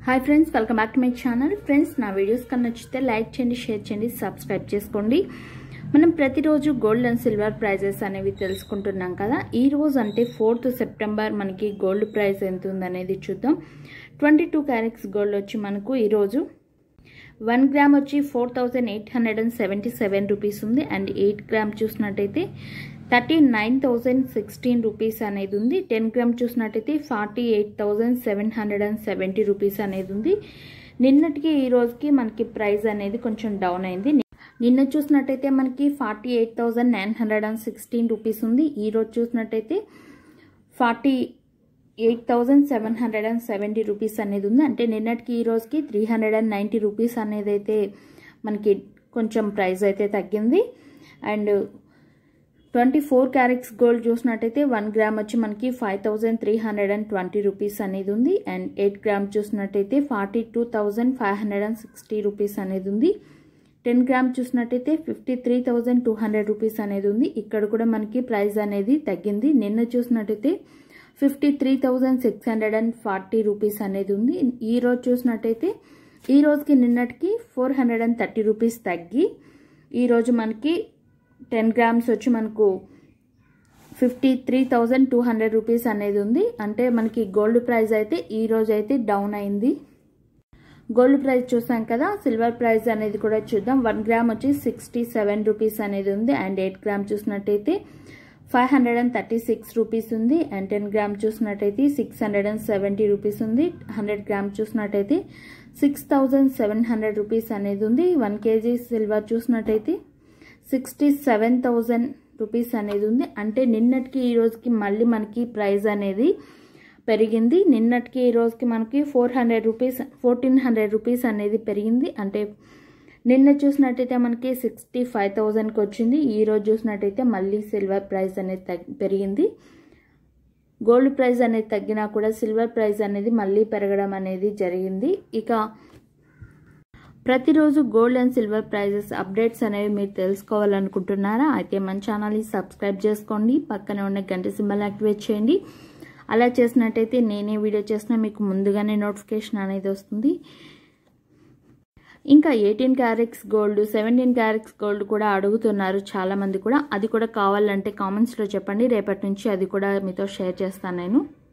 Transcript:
Hi friends, welcome back to my channel. Friends, నా videos కన్నా నచ్చితే లైక్ చేయండి, షేర్ చేయండి, సబ్స్క్రైబ్ చేసుకోండి. మనం ప్రతిరోజు గోల్డ్ అండ్ సిల్వర్ ప్రైజెస్ అనేవి తెలుసుకుంటున్నాం కదా. ఈ రోజు అంటే 4th సెప్టెంబర్ మనకి గోల్డ్ ప్రైస్ ఎంత ఉందనేది చూద్దాం. 22 క్యారెట్స్ గోల్డ్ వచ్చి మనకు ఈరోజు 1 గ్రామ్ వచ్చి 4877 రూపీస్ ఉంది. అండ్ 8 గ్రామ్ చూసినట్టయితే 39,016 రూపీస్ అనేది ఉంది. 10 గ్రామ్ చూసినట్టయితే 48,770 రూపీస్ అనేది ఉంది. నిన్నటికి ఈ రోజుకి మనకి ప్రైస్ అనేది కొంచెం డౌన్ అయింది. నిన్న చూసినట్టయితే మనకి 48,916 రూపీస్ ఉంది. ఈ రోజు చూసినట్టయితే 48,770 రూపీస్ అనేది ఉంది. అంటే నిన్నటికి ఈ రోజుకి 390 రూపీస్ అనేది అయితే మనకి కొంచెం ప్రైస్ అయితే తగ్గింది. అండ్ 24 క్యారెట్స్ గోల్డ్ చూసినట్టయితే 1 గ్రామ్ వచ్చి మనకి 5,320 రూపీస్ అనేది ఉంది. అండ్ 8 గ్రామ్ చూసినట్టయితే 42,560 రూపీస్ అనేది ఉంది. 10 గ్రామ్ చూసినట్టయితే 53,200 రూపీస్ అనేది ఉంది. ఇక్కడ కూడా మనకి ప్రైస్ అనేది తగ్గింది. నిన్న చూసినట్టయితే 53,640 రూపీస్ అనేది ఉంది. ఈ రోజు చూసినట్టయితే ఈ రోజుకి నిన్నటికి 430 రూపీస్ తగ్గి ఈరోజు మనకి 10 గ్రామ్స్ వచ్చి మనకు 53,200 రూపీస్ అనేది ఉంది. అంటే మనకి గోల్డ్ ప్రైస్ అయితే ఈ రోజు అయితే డౌన్ అయింది. గోల్డ్ ప్రైస్ చూసాం కదా. సిల్వర్ ప్రైస్ అనేది కూడా చూద్దాం. 1 గ్రామ్ వచ్చి 67 రూపీస్ అనేది ఉంది. అండ్ 8 గ్రామ్ చూసినట్టయితే 536 రూపీస్ ఉంది. అండ్ 10 గ్రామ్ చూసినట్టయితే 670 రూపీస్ ఉంది. 100 గ్రామ్ చూసినట్టయితే 6,700 రూపీస్ అనేది ఉంది. 1 కేజీ సిల్వర్ చూసినట్టయితే 67,000 రూపీస్ అనేది ఉంది. అంటే నిన్నటికి ఈ రోజుకి మళ్ళీ మనకి ప్రైస్ అనేది పెరిగింది. నిన్నటికి ఈ రోజుకి మనకి 1,400 రూపీస్ అనేది పెరిగింది. అంటే నిన్న చూసినట్టయితే మనకి 65,000కి వచ్చింది. ఈ రోజు చూసినట్టయితే మళ్ళీ సిల్వర్ ప్రైస్ అనేది పెరిగింది. గోల్డ్ ప్రైస్ అనేది తగ్గినా కూడా సిల్వర్ ప్రైస్ అనేది మళ్ళీ పెరగడం అనేది జరిగింది. ఇక ప్రతిరోజు gold and silver prices updates అనేవి మీరు తెలుసుకోవాలనుకుంటున్నారా? అయితే మన ఛానల్ని సబ్స్క్రైబ్ చేసుకోండి. పక్కనే ఉన్న గంట సింబల్ యాక్టివేట్ చేయండి. అలా చేసినట్టయితే నేనే వీడియో చేసినా మీకు ముందుగానే నోటిఫికేషన్ అనేది వస్తుంది. ఇంకా 18 క్యారెట్స్ గోల్డ్, 17 క్యారెట్స్ గోల్డ్ కూడా అడుగుతున్నారు చాలామంది కూడా. అది కూడా కావాలంటే కామెంట్స్లో చెప్పండి. రేపటి నుంచి అది కూడా మీతో షేర్ చేస్తాను నేను.